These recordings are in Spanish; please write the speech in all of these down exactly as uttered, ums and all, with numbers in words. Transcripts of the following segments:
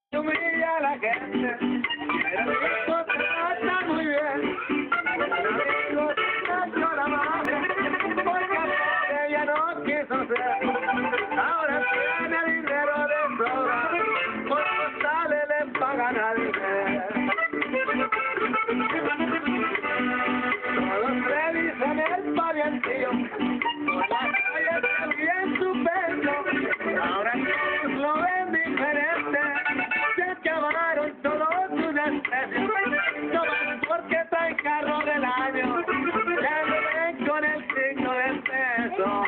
humilla a la gente, pero el hijo te trata muy bien. El amigo te echó la mano, porque al pobre ella no quiso ser. Ahora tiene dinero de sobra, por costales le pagan al revés. Todos revisan el parientillo, por la calle también su peso. Ahora todos lo ven diferente, se acabaron todos sus especies. No más porque trae carro del año, ya no ven con el signo del peso.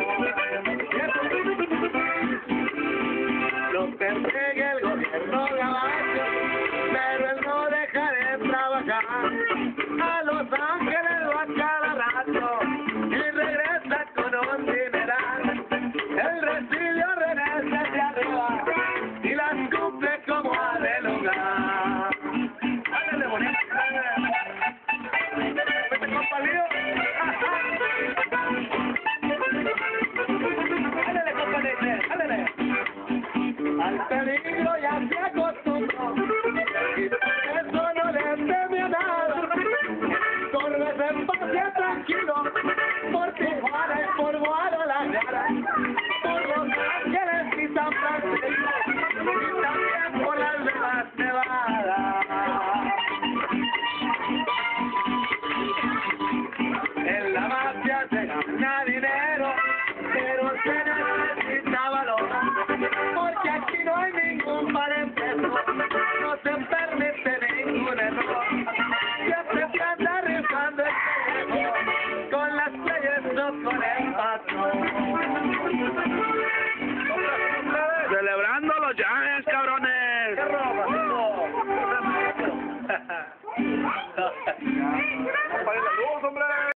Lo persigue el gobierno gabacho, pero él no deja de trabajar. A Los Ángeles va cada rato y regresa con un dineral. El residuo regresa de arriba y las cumple como ha de lugar. ¡Ándale, bonita! ¡Vete con palillo! ¡Ándale, compadre! ¡Ándale! Al peligro ya se acostumbró y por eso no le teme a nada. Corre en paz y tranquilo por Tijuana y por Guadalajara.